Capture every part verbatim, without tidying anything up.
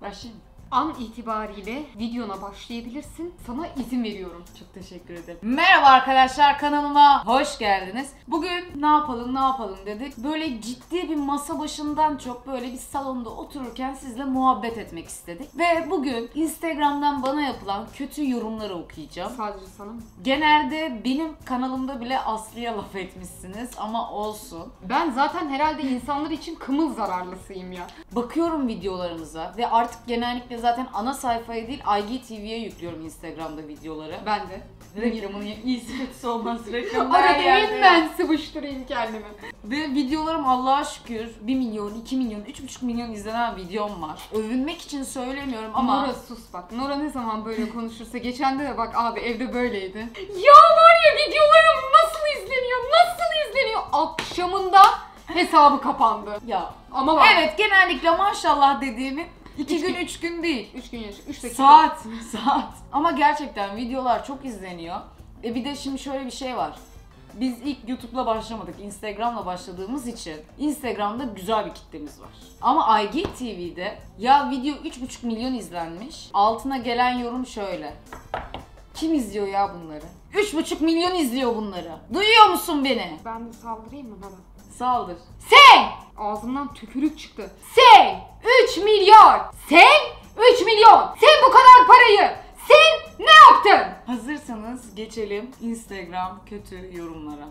Başlayayım. An itibariyle videona başlayabilirsin. Sana izin veriyorum. Çok teşekkür ederim. Merhaba arkadaşlar, kanalıma hoş geldiniz. Bugün ne yapalım ne yapalım dedik. Böyle ciddi bir masa başından çok böyle bir salonda otururken sizle muhabbet etmek istedik. Ve bugün Instagram'dan bana yapılan kötü yorumları okuyacağım. Sadece sana mı? Genelde benim kanalımda bile Aslı'ya laf etmişsiniz ama olsun. Ben zaten herhalde insanlar için kımıl zararlısıyım ya. Bakıyorum videolarınıza ve artık genellikle zaten ana sayfaya değil I G T V'ye yüklüyorum Instagram'da videoları. Ben de. Reklamının iyisi kötüsü olmaz. Reklamın Arada her yerde. hemen sıvıştırayım kendimi. Ve videolarım Allah'a şükür bir milyon, iki milyon, üç buçuk milyon izlenen videom var. Övünmek için söylemiyorum ama... Nora sus bak. Nora ne zaman böyle konuşursa. Geçen de bak abi evde böyleydi. Ya var ya videolarım nasıl izleniyor? Nasıl izleniyor? Akşamında hesabı kapandı. Ya Ama var. evet, genellikle maşallah dediğimin iki gün, üç gün değil. üç gün yaş. üç dakika. Saat, saat. Ama gerçekten videolar çok izleniyor. E bir de şimdi şöyle bir şey var. Biz ilk YouTube'la başlamadık, Instagram'la başladığımız için Instagram'da güzel bir kitlemiz var. Ama I G T V'de ya video üç buçuk milyon izlenmiş, altına gelen yorum şöyle. Kim izliyor ya bunları? üç buçuk milyon izliyor bunları. Duyuyor musun beni? Ben de saldırayım mı Nora? Saldır. Sen! Ağzımdan tükürük çıktı. Sen! üç milyon! Sen! üç milyon! Sen bu kadar parayı! Sen ne yaptın? Hazırsanız geçelim Instagram kötü yorumlara.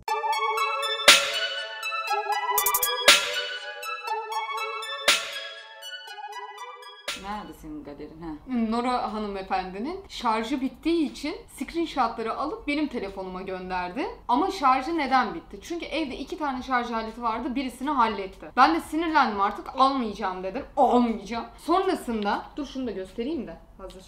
Nerede senin kaderin ha? Nora hanımefendinin şarjı bittiği için screenshotları alıp benim telefonuma gönderdi. Ama şarjı neden bitti? Çünkü evde iki tane şarj aleti vardı, birisini halletti. Ben de sinirlendim, artık almayacağım dedim. Almayacağım. Sonrasında, dur şunu da göstereyim de hazır.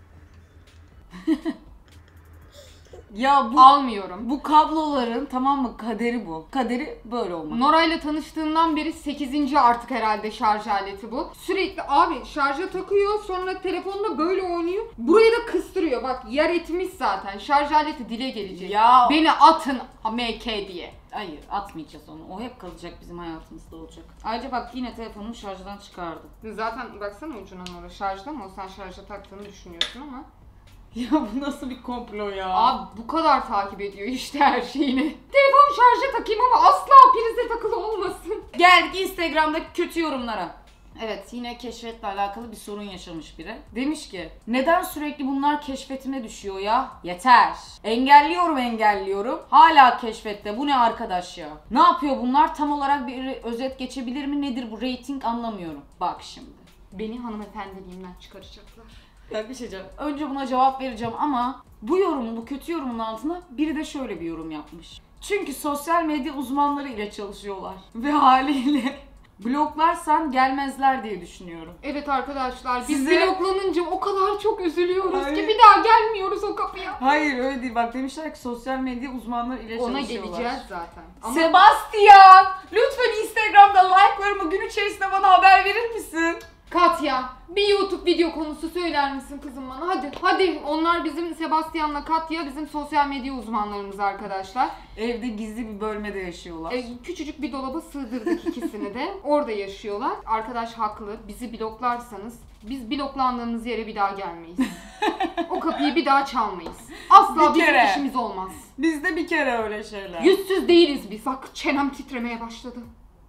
Ya bu Almıyorum. bu kabloların, tamam mı, kaderi bu. Kaderi böyle olmak. Nora ile tanıştığımdan beri sekizinci artık herhalde şarj aleti bu. Sürekli abi şarja takıyor, sonra telefonla böyle oynuyor. Burayı da kıstırıyor. Bak yer etmiş zaten. Şarj aleti dile gelecek. Ya Beni atın M K diye. hayır, atmayacağız onu. O hep kalacak, bizim hayatımızda olacak. Ayrıca bak yine telefonumu şarjdan çıkardım. Zaten baksana ucuna Nora, şarjda mı? O sen şarja taktığını düşünüyorsun ama. Ya bu nasıl bir komplo ya? Abi bu kadar takip ediyor işte her şeyini. Telefonu şarja takayım ama asla prize takılı olmasın. Geldik Instagram'daki kötü yorumlara. Evet, yine keşfetle alakalı bir sorun yaşamış biri. Demiş ki, neden sürekli bunlar keşfetime düşüyor ya? Yeter. Engelliyorum engelliyorum. Hala keşfette. Bu ne arkadaş ya? Ne yapıyor bunlar? Tam olarak bir özet geçebilir mi? Nedir bu rating, anlamıyorum. Bak şimdi. Beni hanımefendiliğimden çıkaracaklar. Ya bir şey diyeceğim. Önce buna cevap vereceğim ama bu yorumun, bu kötü yorumun altına biri de şöyle bir yorum yapmış. Çünkü sosyal medya uzmanları ile çalışıyorlar. Ve haliyle bloklarsan gelmezler diye düşünüyorum. Evet arkadaşlar, biz Size... bloklanınca o kadar çok üzülüyoruz Hayır. ki bir daha gelmiyoruz o kapıya. Hayır öyle değil. Bak demişler ki sosyal medya uzmanları ile Ona çalışıyorlar. geleceğiz zaten. Ama Sebastian! Lütfen Instagram'da like'larımı gün içerisinde bana haber verir misin? Katya, bir YouTube video konusu söyler misin kızım bana? Hadi, hadi. Onlar bizim Sebastian'la Katya, bizim sosyal medya uzmanlarımız arkadaşlar. Evde gizli bir bölmede yaşıyorlar. Ee, küçücük bir dolaba sığdırdık ikisini de. Orada yaşıyorlar. Arkadaş haklı. Bizi bloklarsanız biz bloklandığımız yere bir daha gelmeyiz. O kapıyı bir daha çalmayız. Asla Bir bizim kere. işimiz olmaz. Bizde bir kere öyle şeyler. Yüzsüz değiliz biz. Bak çenem titremeye başladı.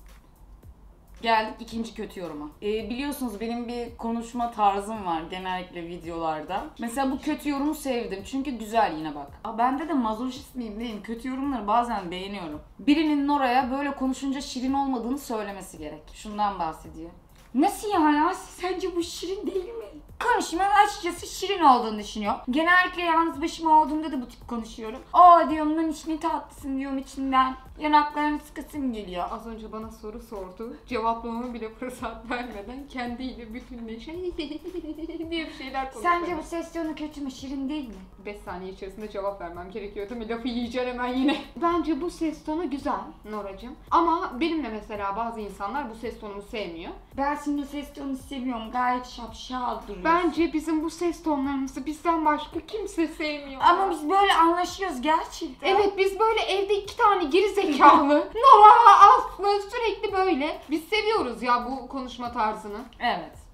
Geldik ikinci kötü yoruma. Ee, biliyorsunuz benim bir konuşma tarzım var genellikle videolarda. Mesela bu kötü yorumu sevdim çünkü güzel, yine bak. Aa, bende de mazoşist miyim neyim? Kötü yorumları bazen beğeniyorum. Birinin Nora'ya böyle konuşunca şirin olmadığını söylemesi gerek. Şundan bahsediyor. Nasıl ya? Sence bu şirin değil mi? Konuşmanın açıkçası şirin olduğunu düşünüyor. Genellikle yalnız başıma olduğumda da bu tip konuşuyorum. Aa diyorum lan, içini tatlısın diyorum içinden. Yanaklarını sıkasın geliyor. Az önce bana soru sordu. Cevaplamama bile fırsat vermeden kendiyle bütünleşe diye bir şeyler konuşuyor. Sence bu ses tonu kötü mü, şirin değil mi? beş saniye içerisinde cevap vermem gerekiyor değil mi? Lafı yiyeceğim hemen yine. Bence bu ses tonu güzel Noracığım. Ama benimle mesela bazı insanlar bu ses tonumu sevmiyor. Ben şimdi ses tonunu seviyorum. Gayet şapşal duruyor. Bence bizim bu ses tonlarımızı bizden başka kimse sevmiyor. Ama biz böyle anlaşıyoruz gerçekten. Evet, biz böyle evde iki tane geri zekalı Nora, Aslı sürekli böyle. Biz seviyoruz ya bu konuşma tarzını. Evet.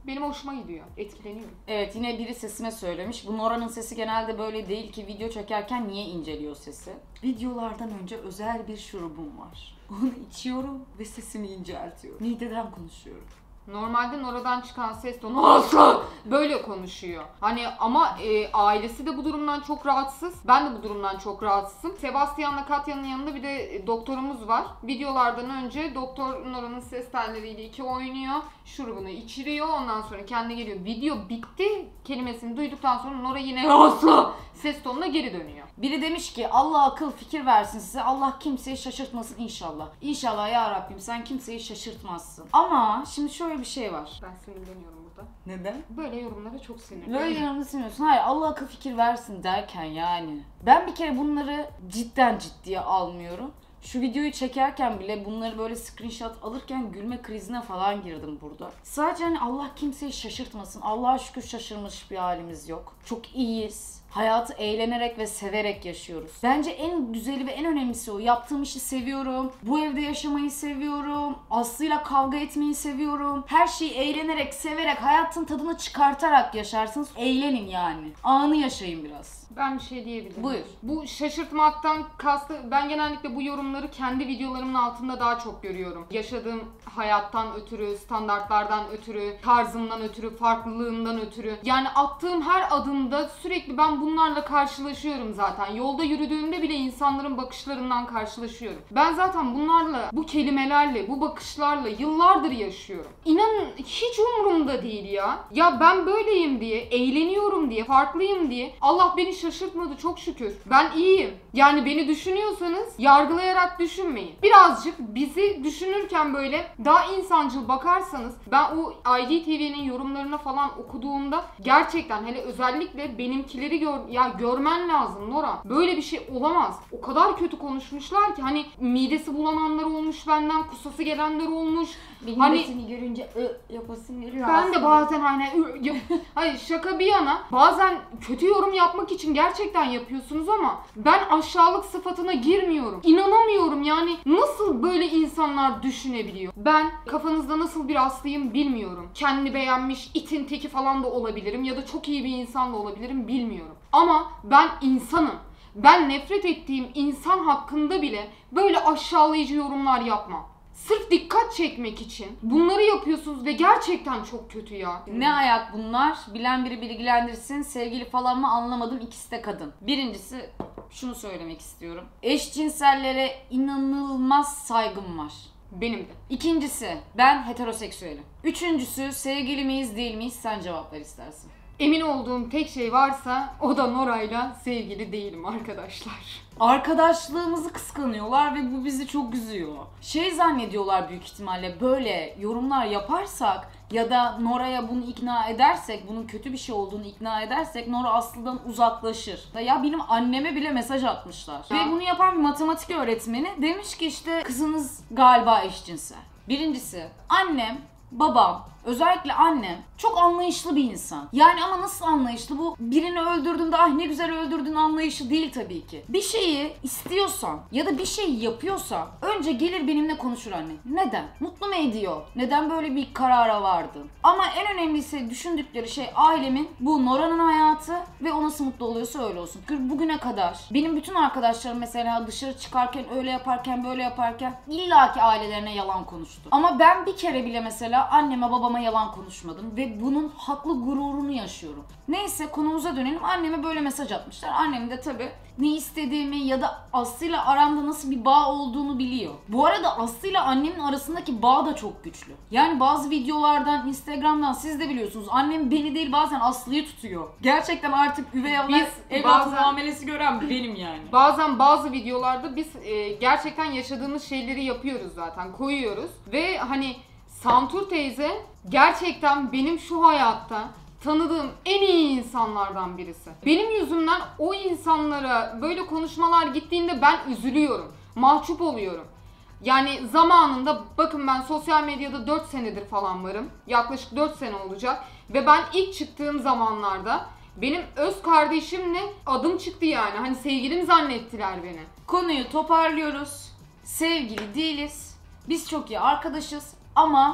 Benim hoşuma gidiyor. Etkileniyorum. Evet, yine biri sesime söylemiş. Bu Nora'nın sesi genelde böyle değil ki, video çekerken niye inceliyor sesi? Videolardan önce özel bir şurubum var. Onu içiyorum ve sesimi inceltiyorum. Mideden konuşuyorum. Normalde Nora'dan çıkan ses tonu asla böyle konuşuyor. Hani ama e, ailesi de bu durumdan çok rahatsız. Ben de bu durumdan çok rahatsızım. Sebastian'la Katya'nın yanında bir de e, doktorumuz var. Videolardan önce doktor Nora'nın ses telleriyle iki oynuyor. Şurubunu içiriyor. Ondan sonra kendi geliyor. Video bitti kelimesini duyduktan sonra Nora yine asla ses tonuna geri dönüyor. Biri demiş ki Allah akıl fikir versin size. Allah kimseyi şaşırtmasın inşallah. İnşallah ya Rabbim, sen kimseyi şaşırtmazsın. Ama şimdi şöyle bir şey var. Ben sinirleniyorum burada. Neden? Böyle yorumlara çok sinirleniyorum. Böyle yanılsınıyorsun. Hayır, Allah akıl fikir versin derken yani. Ben bir kere bunları cidden ciddiye almıyorum. Şu videoyu çekerken bile bunları böyle screenshot alırken gülme krizine falan girdim burada. Sadece hani Allah kimseyi şaşırtmasın. Allah'a şükür şaşırmış bir halimiz yok. Çok iyiyiz. Hayatı eğlenerek ve severek yaşıyoruz. Bence en güzeli ve en önemlisi o. Yaptığım işi seviyorum. Bu evde yaşamayı seviyorum. Aslı'yla kavga etmeyi seviyorum. Her şeyi eğlenerek, severek, hayatın tadını çıkartarak yaşarsınız. Eğlenin yani. Anı yaşayın biraz. Ben bir şey diyebilirim. Buyur. Bu şaşırtmaktan kastı, ben genellikle bu yorumları kendi videolarımın altında daha çok görüyorum. Yaşadığım hayattan ötürü, standartlardan ötürü, tarzımdan ötürü, farklılığımdan ötürü. Yani attığım her adımda sürekli ben bunlarla karşılaşıyorum zaten. Yolda yürüdüğümde bile insanların bakışlarından karşılaşıyorum. Ben zaten bunlarla, bu kelimelerle, bu bakışlarla yıllardır yaşıyorum. İnanın hiç umurumda değil ya. Ya ben böyleyim diye, eğleniyorum diye, farklıyım diye Allah beni şaşırtmadı çok şükür. Ben iyiyim. Yani beni düşünüyorsanız yargılayarak düşünmeyin. Birazcık bizi düşünürken böyle daha insancıl bakarsanız, ben o I G T V'nin yorumlarına falan okuduğumda gerçekten hele özellikle benimkileri gör, ya görmen lazım Nora. Böyle bir şey olamaz. O kadar kötü konuşmuşlar ki hani midesi bulananlar olmuş benden, kusası gelenler olmuş. Benim hani de seni görünce ı yapasım geliyor. ben aslında. de bazen aynen ı- ya- hayır şaka bir yana bazen kötü yorum yapmak için gerçekten yapıyorsunuz ama ben aşağılık sıfatına girmiyorum. İnanamıyorum yani nasıl böyle insanlar düşünebiliyor. Ben kafanızda nasıl bir Aslıyım bilmiyorum. Kendini beğenmiş itin teki falan da olabilirim ya da çok iyi bir insan da olabilirim bilmiyorum. Ama ben insanım. Ben nefret ettiğim insan hakkında bile böyle aşağılayıcı yorumlar yapmam. Sırf dikkat çekmek için bunları yapıyorsunuz ve gerçekten çok kötü ya. Ne ayak bunlar? Bilen biri bilgilendirsin. Sevgili falan mı anlamadım, ikisi de kadın. Birincisi şunu söylemek istiyorum. Eşcinsellere inanılmaz saygım var. Benim de. İkincisi ben heteroseksüelim. Üçüncüsü sevgili miyiz değil miyiz, sen cevap ver istersin. Emin olduğum tek şey varsa o da Nora'yla sevgili değilim arkadaşlar. Arkadaşlığımızı kıskanıyorlar ve bu bizi çok üzüyor. Şey zannediyorlar büyük ihtimalle, böyle yorumlar yaparsak ya da Nora'ya bunu ikna edersek, bunun kötü bir şey olduğunu ikna edersek Nora Aslı'dan uzaklaşır. Ya benim anneme bile mesaj atmışlar. Ya. Ve bunu yapan bir matematik öğretmeni demiş ki işte kızınız galiba eşcinsel. Birincisi annem, babam, özellikle annem çok anlayışlı bir insan. Yani ama nasıl anlayışlı? Bu birini öldürdüğünde ah ne güzel öldürdün anlayışı değil tabii ki. Bir şeyi istiyorsan ya da bir şey yapıyorsan önce gelir benimle konuşur anne. Neden? Mutlu mu ediyor? Neden böyle bir karara vardın? Ama en önemlisi düşündükleri şey ailemin, bu Nora'nın hayatı ve o nasıl mutlu oluyorsa öyle olsun. Çünkü bugüne kadar benim bütün arkadaşlarım mesela dışarı çıkarken öyle yaparken böyle yaparken illaki ailelerine yalan konuştu. Ama ben bir kere bile mesela anneme babama yalan konuşmadım ve bunun haklı gururunu yaşıyorum. Neyse konumuza dönelim. Anneme böyle mesaj atmışlar. Annem de tabii ne istediğimi ya da Aslı'yla aramda nasıl bir bağ olduğunu biliyor. Bu arada Aslı'yla annemin arasındaki bağ da çok güçlü. Yani bazı videolardan, Instagram'dan siz de biliyorsunuz. Annem beni değil bazen Aslı'yı tutuyor. Gerçekten artık üvey evlat, Biz evlat bazen- muamelesi gören benim yani. Bazen bazı videolarda biz e, gerçekten yaşadığımız şeyleri yapıyoruz zaten, koyuyoruz. Ve hani Santur teyze gerçekten benim şu hayatta tanıdığım en iyi insanlardan birisi. Benim yüzümden o insanlara böyle konuşmalar gittiğinde ben üzülüyorum, mahcup oluyorum. Yani zamanında bakın ben sosyal medyada dört senedir falan varım. Yaklaşık dört sene olacak. Ve ben ilk çıktığım zamanlarda benim öz kardeşimle adım çıktı yani. Hani sevgilim zannettiler beni. Konuyu toparlıyoruz. Sevgili değiliz. Biz çok iyi arkadaşız ama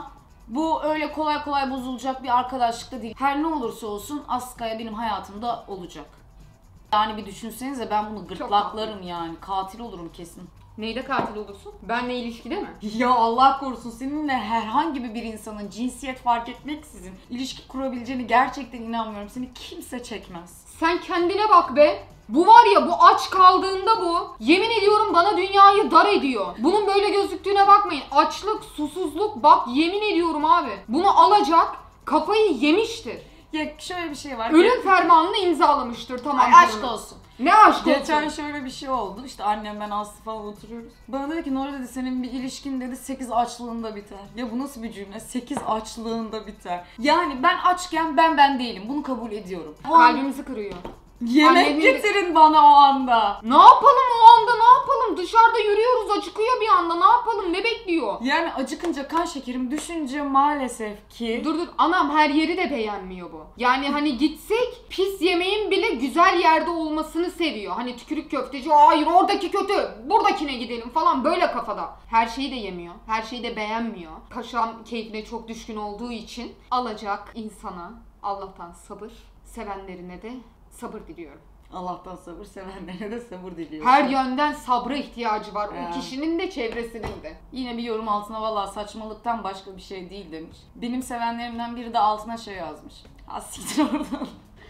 Bu öyle kolay kolay bozulacak bir arkadaşlık da değil. Her ne olursa olsun Askaya benim hayatımda olacak. Yani bir düşünsenize, ben bunu gırtlaklarım yani. Katil olurum kesin. Neyle katil olursun? Benle ilişkide mi? Ya Allah korusun, seninle herhangi bir insanın cinsiyet fark etmeksizin ilişki kurabileceğini gerçekten inanmıyorum. Seni kimse çekmez. Sen kendine bak be. Bu var ya, bu aç kaldığında bu. Yemin ediyorum bana dünyayı dar ediyor. Bunun böyle gözüktüğüne bakmayın. Açlık, susuzluk, bak yemin ediyorum abi. Bunu alacak, kafayı yemiştir. Ya şöyle bir şey var. Ölüm fermanını imzalamıştır, tamam. Ay, aşk olsun. Ne aşk olsun? Geçen şöyle bir şey oldu. İşte annem, ben, Aslı falan oturuyoruz. Bana dedi ki Nora dedi, senin bir ilişkin dedi sekiz açlığında biter. Ya bu nasıl bir cümle? sekiz açlığında biter. Yani ben açken ben ben değilim. Bunu kabul ediyorum. Kalbimizi kırıyor. Yemek Annemin- getirin bana o anda. Ne yapalım o anda, ne yapalım? Dışarıda yürüyoruz, acıkıyor bir anda, ne yapalım, ne bekliyor? Yani acıkınca kan şekerim düşünce maalesef ki. Dur dur, anam her yeri de beğenmiyor bu. Yani hani gitsek pis yemeğin bile güzel yerde olmasını seviyor. Hani tükürük köfteci, hayır oradaki kötü, buradakine gidelim falan, böyle kafada. Her şeyi de yemiyor, her şeyi de beğenmiyor. Paşam keyfine çok düşkün olduğu için alacak insana Allah'tan sabır, sevenlerine de sabır diliyorum. Allah'tan sabır, sevenlerine de sabır diliyorum. Her yönden sabra ihtiyacı var. Ya. O kişinin de çevresinin de. Yine bir yorum altına vallahi saçmalıktan başka bir şey değil demiş. Benim sevenlerimden biri de altına şey yazmış. Ha siktir oradan.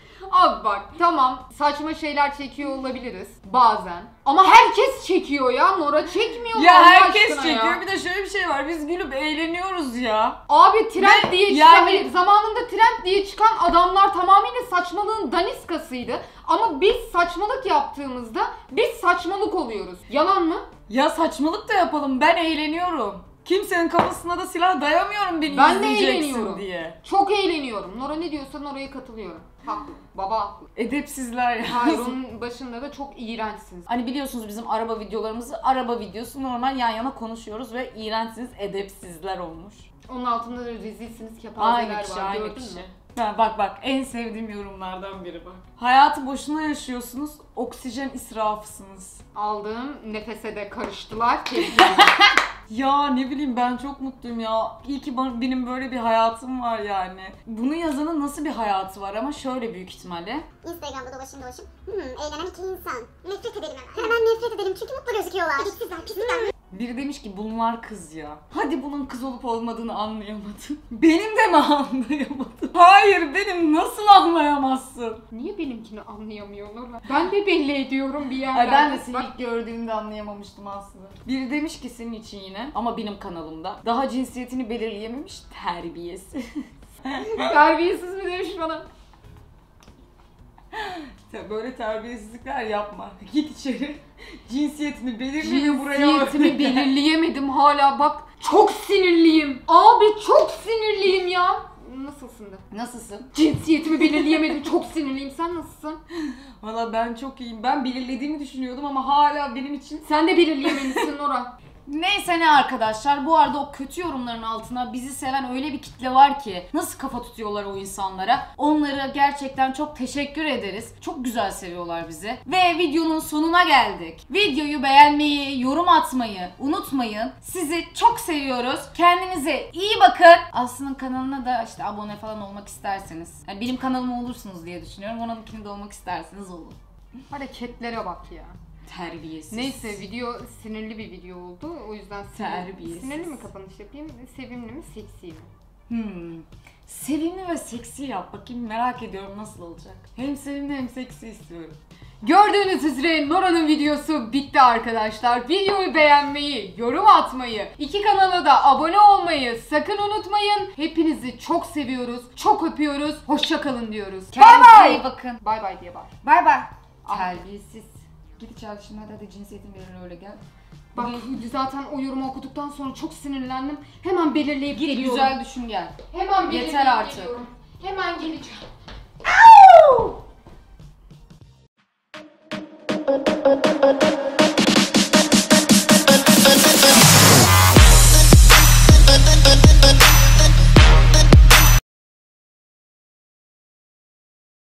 Abi bak, tamam saçma şeyler çekiyor olabiliriz bazen. Ama herkes çekiyor ya, Nora çekmiyor mu Ya Allah herkes aşkına çekiyor. ya? Bir de şöyle bir şey var. Biz gülüp eğleniyoruz ya. Abi trend Ve diye yani- çıkan, hayır, zamanında trend diye çıkan adamlar tamamıyla saçmalığın daniskasıydı. Ama biz saçmalık yaptığımızda biz saçmalık oluyoruz. Yalan mı? Ya saçmalık da yapalım. Ben eğleniyorum. Kimsenin kafasına da silah dayamıyorum beni Ben de izleyeceksin eğleniyorum. diye. Çok eğleniyorum. Nora ne diyorsa Nora'ya katılıyorum. Haklı. Baba haklı. Edepsizler ya. Hayır, onun başında da çok iğrençsiniz. Hani biliyorsunuz bizim araba videolarımızı, araba videosu normal yan yana konuşuyoruz ve iğrençsiniz, edepsizler olmuş. Onun altında da rezilsiniz, kepazeler Aynı kişi, var. aynı Gördün kişi. mü? Ha, bak bak, en sevdiğim yorumlardan biri bak. Hayatı boşuna yaşıyorsunuz, oksijen israfısınız. Aldığım nefese de karıştılar. Tebrik ederim. Ya ne bileyim, ben çok mutluyum ya. İyi ki bana- benim böyle bir hayatım var yani. Bunu yazanın nasıl bir hayatı var ama şöyle büyük ihtimalle. Instagram'da dolaşım dolaşım. Hmm, eğlenen iki insan. Nefret edelim hemen. Hemen nefret edelim çünkü mutlu gözüküyorlar. Edepsizler, pislikler. Biri demiş ki bunlar kız ya. Hadi bunun kız olup olmadığını anlayamadın. Benim de mi anlayamadın? Hayır, benim nasıl anlayamazsın? Niye benimkini anlayamıyorlar? Ben de belli ediyorum bir yerden. Ay ben de seni Bak, ilk gördüğümde anlayamamıştım aslında. Biri demiş ki senin için yine, ama benim kanalımda. Daha cinsiyetini belirleyememiş terbiyesi. terbiyesiz mi demiş bana? Böyle terbiyesizlikler yapma. Git içeri. Cinsiyetini belirle ve buraya Cinsiyetimi belirleyemedim hala, bak. Çok sinirliyim. Abi çok sinirliyim ya. Nasılsın da? Nasılsın? Cinsiyetimi belirleyemedim. Çok sinirliyim. Sen nasılsın? Valla ben çok iyiyim. Ben belirlediğimi düşünüyordum ama hala benim için. Sen de belirleyememişsin Nora. Neyse ne arkadaşlar, bu arada o kötü yorumların altına bizi seven öyle bir kitle var ki nasıl kafa tutuyorlar o insanlara. Onlara gerçekten çok teşekkür ederiz. Çok güzel seviyorlar bizi. Ve videonun sonuna geldik. Videoyu beğenmeyi, yorum atmayı unutmayın. Sizi çok seviyoruz. Kendinize iyi bakın. Aslı'nın kanalına da işte abone falan olmak isterseniz. Yani benim kanalıma olursunuz diye düşünüyorum. Onunkiinde de olmak isterseniz olun. Hareketlere bak ya. Terbiyesiz. Neyse, video sinirli bir video oldu. O yüzden sinirli, Terbiyesiz. sinirli mi kapanış yapayım? Sevimli mi, seksi mi? Hmm. Sevimli ve seksi yap. Bakayım, merak ediyorum nasıl olacak. Hem sevimli hem seksi istiyorum. Gördüğünüz üzere Nora'nın videosu bitti arkadaşlar. Videoyu beğenmeyi, yorum atmayı, iki kanala da abone olmayı sakın unutmayın. Hepinizi çok seviyoruz, çok öpüyoruz. Hoşça kalın diyoruz. Bye Kendinize bye. iyi bakın. Bye bye diye bağır. Bay bay. Ah. Terbiyesiz. Git içeri şimdi, hadi, hadi cinsiyetin belirli öyle gel. Bak zaten o yorumu okuduktan sonra çok sinirlendim. Hemen belirleyip Git geliyorum. güzel düşün gel. Hemen belirleyip Yeter artık. geliyorum. Hemen geleceğim.